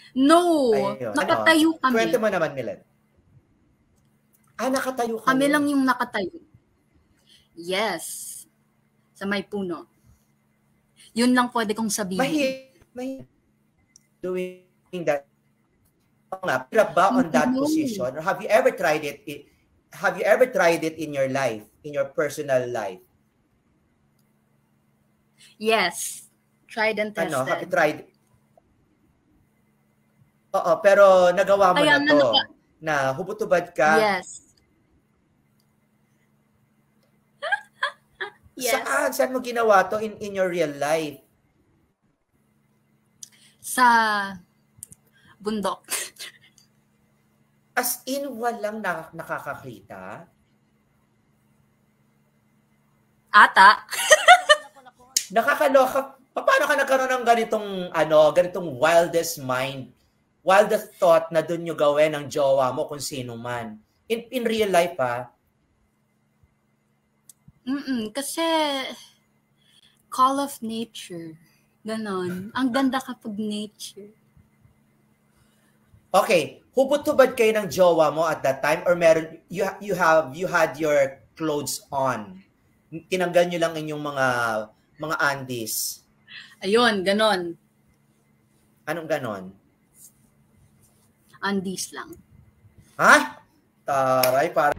No, Ayun. nakatayo kami. Kwento mo naman, Milen. Nakatayo kayo? Kami lang yung nakatayo. Yes. Sa may puno. Yun lang pwede kong sabihin. Doing that. Hirap ba on that position? Or have you ever tried it? Have you ever tried it in your life, in your personal life? Yes. Tried and tested. Have you tried? Oo, pero nagawa mo na to. Na hubot-hubad ka. Yes. Yes. Saan mo ginawa to in your real life? Sa bundok. As in, walang nakakakita? Ata. Nakakaloka. Paano ka nagkaroon ng ganitong wildest thought na doon nyo gawin ang jowa mo kung sino man? In real life, ha? Kasi call of nature. Ganon. Ang ganda kapag nature. Okay. Hubot-hubad kayo ng jowa mo at that time or meron you had your clothes on? Tinanggal nyo lang inyong mga undies. Ayun, ganon. Anong ganon? Undies lang. Ha? Taray, para